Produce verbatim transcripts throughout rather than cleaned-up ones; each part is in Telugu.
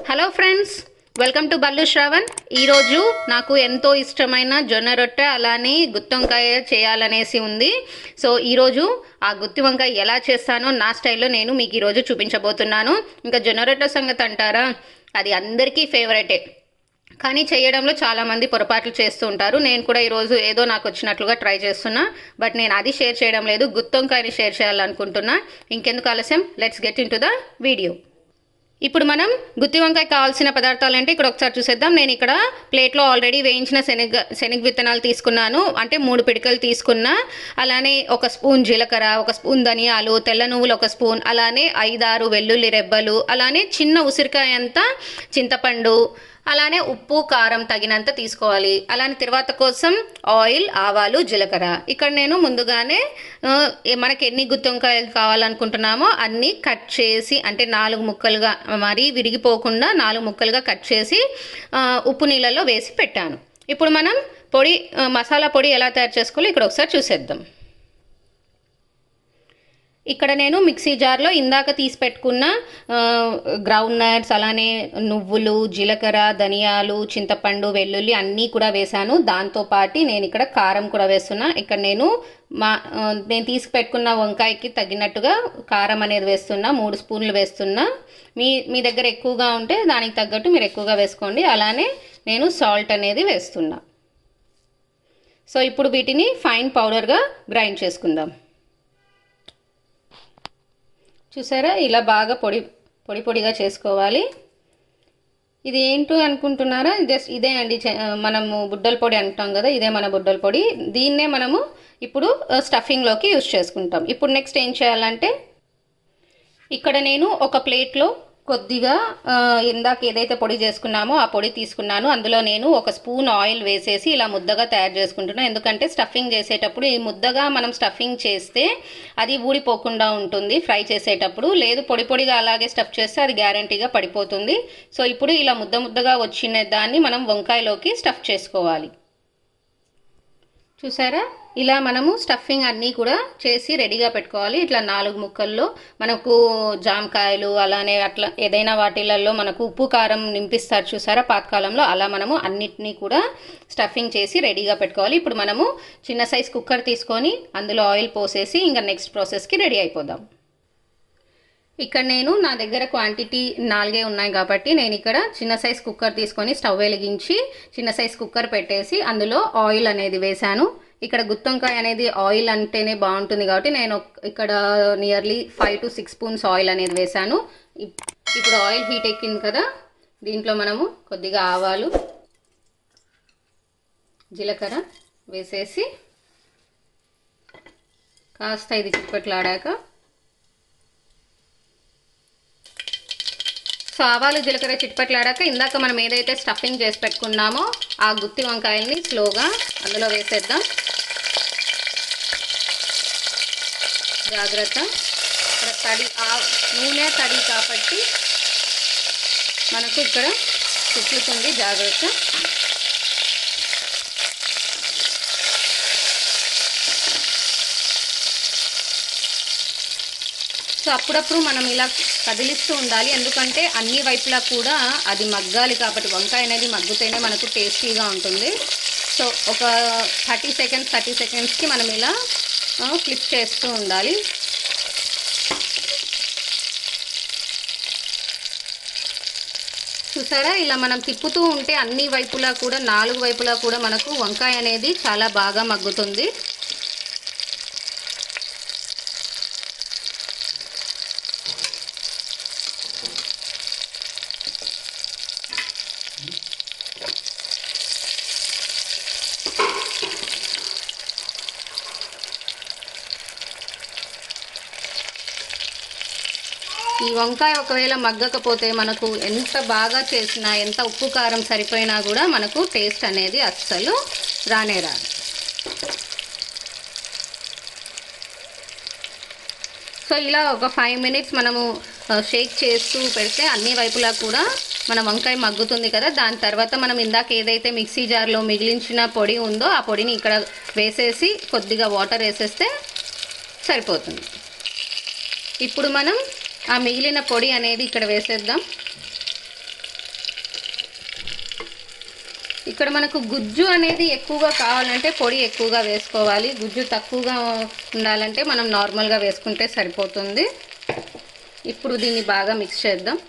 Hello friends, welcome to Ballu Shravan. ఈరోజు నాకు ఎంతో ఇష్టమైన జొన్న రొట్టె అలానే గుత్తి వంకాయ చేయాలనేసి ఉంది. సో ఈరోజు ఆ గుత్తి వంకాయ ఎలా చేస్తానో నా స్టైల్లో నేను మీకు ఈరోజు చూపించబోతున్నాను. ఇంకా జొన్న రొట్టె సంగతి అంటారా, అది అందరికీ ఫేవరెటే, కానీ చేయడంలో చాలామంది పొరపాట్లు చేస్తూ ఉంటారు. నేను కూడా ఈరోజు ఏదో నాకు వచ్చినట్లుగా ట్రై చేస్తున్నా, బట్ నేను అది షేర్ చేయడం లేదు, గుత్తి వంకాయని షేర్ చేయాలనుకుంటున్నా. ఇంకెందుకు ఆలస్యం, let's get into the video. ఇప్పుడు మనం గుత్తి వంకాయ కావాల్సిన పదార్థాలు అంటే ఇక్కడ ఒకసారి చూసేద్దాం. నేను ఇక్కడ ప్లేట్లో ఆల్రెడీ వేయించిన శనగ శనగ విత్తనాలు తీసుకున్నాను, అంటే మూడు పిడికలు తీసుకున్నా. అలానే ఒక స్పూన్ జీలకర్ర, ఒక స్పూన్ ధనియాలు, తెల్ల నువ్వులు ఒక స్పూన్, అలానే ఐదారు వెల్లుల్లి రెబ్బలు, అలానే చిన్న ఉసిరికాయ అంతా చింతపండు, అలానే ఉప్పు కారం తగినంత తీసుకోవాలి. అలానే తర్వాత కోసం ఆయిల్, ఆవాలు, జీలకర్ర. ఇక్కడ నేను ముందుగానే మనకి ఎన్ని గుత్తి వంకాయలు కావాలనుకుంటున్నామో అన్నీ కట్ చేసి, అంటే నాలుగు ముక్కలుగా, మరీ విరిగిపోకుండా నాలుగు ముక్కలుగా కట్ చేసి ఉప్పు నీళ్ళలో వేసి పెట్టాను. ఇప్పుడు మనం పొడి మసాలా పొడి ఎలా తయారు చేసుకోవాలో ఇక్కడ ఒకసారి చూసేద్దాం. ఇక్కడ నేను మిక్సీ జార్లో ఇందాక తీసి పెట్టుకున్న గ్రౌండ్ నట్స్, అలానే నువ్వులు, జీలకర్ర, ధనియాలు, చింతపండు, వెల్లుల్లి అన్నీ కూడా వేసాను. దాంతోపాటు నేను ఇక్కడ కారం కూడా వేస్తున్నా. ఇక్కడ నేను మా నేను తీసి పెట్టుకున్న వంకాయకి తగినట్టుగా కారం అనేది వేస్తున్నా, మూడు స్పూన్లు వేస్తున్నా. మీ మీ దగ్గర ఎక్కువగా ఉంటే దానికి తగ్గట్టు మీరు ఎక్కువగా వేసుకోండి. అలానే నేను సాల్ట్ అనేది వేస్తున్నా. సో ఇప్పుడు వీటిని ఫైన్ పౌడర్గా గ్రైండ్ చేసుకుందాం. చూసారా, ఇలా బాగా పొడి పొడి పొడిగా చేసుకోవాలి. ఇది ఏంటో అనుకుంటున్నారా, జస్ట్ ఇదే అండి, మనము బుడ్డల పొడి అంటాం కదా, ఇదే మన బుడ్డల పొడి. దీన్నే మనము ఇప్పుడు స్టఫింగ్లోకి యూజ్ చేసుకుంటాం. ఇప్పుడు నెక్స్ట్ ఏం చేయాలంటే, ఇక్కడ నేను ఒక ప్లేట్లో కొద్దిగా ఇందాక ఏదైతే పొడి చేసుకున్నామో ఆ పొడి తీసుకున్నాను. అందులో నేను ఒక స్పూన్ ఆయిల్ వేసేసి ఇలా ముద్దగా తయారు చేసుకుంటున్నాను. ఎందుకంటే స్టఫింగ్ చేసేటప్పుడు ఈ ముద్దగా మనం స్టఫింగ్ చేస్తే అది ఊడిపోకుండా ఉంటుంది ఫ్రై చేసేటప్పుడు. లేదు పొడి పొడిగా అలాగే స్టఫ్ చేస్తే అది గ్యారంటీగా పడిపోతుంది. సో ఇప్పుడు ఇలా ముద్ద ముద్దగా వచ్చిన దాన్ని మనం వంకాయలోకి స్టఫ్ చేసుకోవాలి. చూసారా, ఇలా మనము స్టఫింగ్ అన్నీ కూడా చేసి రెడీగా పెట్టుకోవాలి. ఇట్లా నాలుగు ముక్కల్లో మనకు జామకాయలు, అలానే అట్లా ఏదైనా వాటిలలో మనకు ఉప్పు కారం నింపిస్తారు చూసారా పాతకాలంలో, అలా మనము అన్నిటినీ కూడా స్టఫింగ్ చేసి రెడీగా పెట్టుకోవాలి. ఇప్పుడు మనము చిన్న సైజ్ కుక్కర్ తీసుకొని అందులో ఆయిల్ పోసేసి ఇంకా నెక్స్ట్ ప్రాసెస్కి రెడీ అయిపోదాం. ఇక్కడ నేను నా దగ్గర క్వాంటిటీ నాలుగే ఉన్నాయి కాబట్టి నేను ఇక్కడ చిన్న సైజ్ కుక్కర్ తీసుకొని స్టవ్ వెలిగించి చిన్న సైజ్ కుక్కర్ పెట్టేసి అందులో ఆయిల్ అనేది వేశాను. ఇక్కడ గుత్తి వంకాయ అనేది ఆయిల్ అంటేనే బాగుంటుంది కాబట్టి నేను ఇక్కడ nearly five to six spoons oil అనేది వేశాను. ఇప్పుడు ఆయిల్ హీట్ ఎక్కింది కదా, దీంట్లో మనము కొద్దిగా ఆవాలు, జీలకర్ర వేసేసి కాస్త ఇది చిప్పట్లాడాక, సో ఆవాలు జీలకర్ర చిట్పట్లాడాక ఇందాక మనం ఏదైతే స్టఫింగ్ చేసి పెట్టుకున్నామో ఆ గుత్తి వంకాయల్ని స్లోగా అందులో వేసేద్దాం. జాగ్రత్త, ఇక్కడ తడి నూనె తడి కాబట్టి మనకు ఇక్కడ చుట్లుతుంది, జాగ్రత్త. సో అప్పుడప్పుడు మనం ఇలా కదిలిస్తూ ఉండాలి, ఎందుకంటే అన్ని వైపులా కూడా అది మగ్గాలి కాబట్టి, వంకాయ అనేది మగ్గుతేనే మనకు టేస్టీగా ఉంటుంది. సో ఒక థర్టీ సెకండ్స్ థర్టీ సెకండ్స్కి మనం ఇలా ఫ్లిప్ చేస్తూ ఉండాలి. చూసారా, ఇలా మనం తిప్పుతూ ఉంటే అన్ని వైపులా కూడా, నాలుగు వైపులా కూడా మనకు వంకాయ అనేది చాలా బాగా మగ్గుతుంది. ఈ వంకాయ ఒకవేళ మగ్గకపోతే మనకు ఎంత బాగా చేసినా, ఎంత ఉప్పు కారం సరిపోయినా కూడా మనకు టేస్ట్ అనేది అస్సలు రానే రాదు. సో ఇలా ఒక ఫైవ్ మినిట్స్ మనము షేక్ చేస్తూ పెడితే అన్ని వైపులా కూడా మన వంకాయ మగ్గుతుంది కదా. దాని తర్వాత మనం ఇందాక ఏదైతే మిక్సీ జార్లో మిగిలించిన పొడి ఉందో ఆ పొడిని ఇక్కడ వేసేసి కొద్దిగా వాటర్ వేసేస్తే సరిపోతుంది. ఇప్పుడు మనం ఆ మిగిలిన పొడి అనేది ఇక్కడ వేసేద్దాం. ఇక్కడ మనకు గుజ్జు అనేది ఎక్కువగా కావాలంటే పొడి ఎక్కువగా వేసుకోవాలి, గుజ్జు తక్కువగా ఉండాలంటే మనం నార్మల్గా వేసుకుంటే సరిపోతుంది. ఇప్పుడు దీన్ని బాగా మిక్స్ చేద్దాం.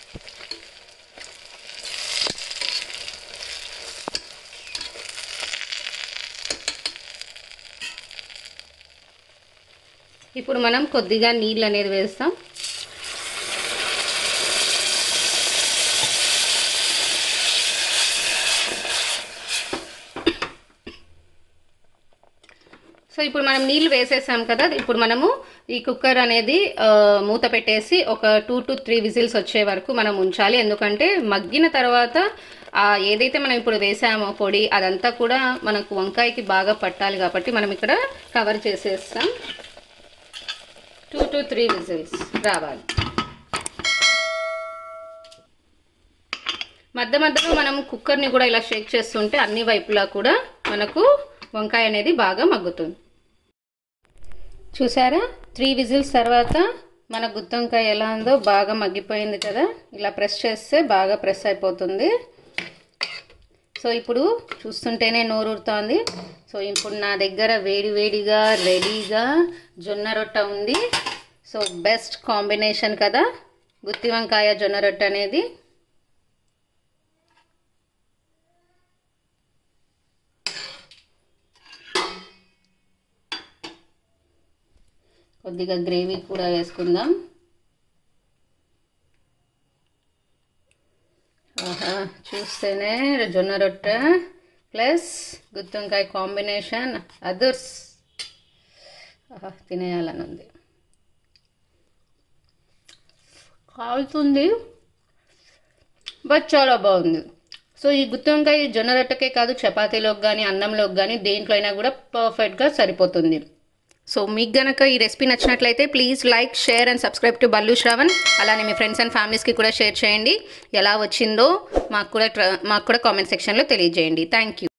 ఇప్పుడు మనం కొద్దిగా నీళ్ళు అనేది వేస్తాం. సో ఇప్పుడు మనం నీళ్ళు వేసేసాం కదా, ఇప్పుడు మనము ఈ కుక్కర్ అనేది మూత పెట్టేసి ఒక టూ టు త్రీ విజిల్స్ వచ్చే వరకు మనం ఉంచాలి. ఎందుకంటే మగ్గిన తర్వాత ఏదైతే మనం ఇప్పుడు వేసామో పొడి అదంతా కూడా మనకు వంకాయకి బాగా పట్టాలి కాబట్టి మనం ఇక్కడ కవర్ చేసేస్తాం. టూ టు త్రీ విజిల్స్ రావాలి. మధ్య మధ్యలో మనం కుక్కర్ని కూడా ఇలా షేక్ చేస్తుంటే అన్ని వైపులా కూడా మనకు వంకాయ అనేది బాగా మగ్గుతుంది. చూసారా, త్రీ విజిల్స్ తర్వాత మన గుత్తొంకాయ ఎలా ఉందో బాగా మగ్గిపోయింది కదా. ఇలా ప్రెస్ చేస్తే బాగా ప్రెస్ అయిపోతుంది. సో ఇప్పుడు చూస్తుంటేనే నోరూరుతోంది. సో ఇప్పుడు నా దగ్గర వేడి వేడిగా రెడీగా జొన్న రొట్టె ఉంది. సో బెస్ట్ కాంబినేషన్ కదా గుత్తి వంకాయ జొన్న రొట్టె అనేది. కొద్దిగా గ్రేవీ కూడా వేసుకుందాం. ఆహా, చూస్తేనే జొన్న రొట్టె ప్లస్ గుత్తొంకాయ కాంబినేషన్ అదర్స్. ఆహా, తినేయాలని ఉంది, కాలుతుంది, బట్ చాలా బాగుంది. సో ఈ గుత్తొంకాయ జొన్న రొట్టెకే కాదు, చపాతీలోకి కానీ అన్నంలోకి కానీ దేంట్లో అయినా కూడా పర్ఫెక్ట్గా సరిపోతుంది. సో మీకు గనక ఈ రెసిపీ నచ్చినట్లయితే please like, share and subscribe to Ballu Shravan. అలానే మీ ఫ్రెండ్స్ అండ్ ఫ్యామిలీస్కి కూడా షేర్ చేయండి. ఎలా వచ్చిందో మాకు కూడా మాకు కూడా కామెంట్ సెక్షన్లో తెలియజేయండి. Thank you.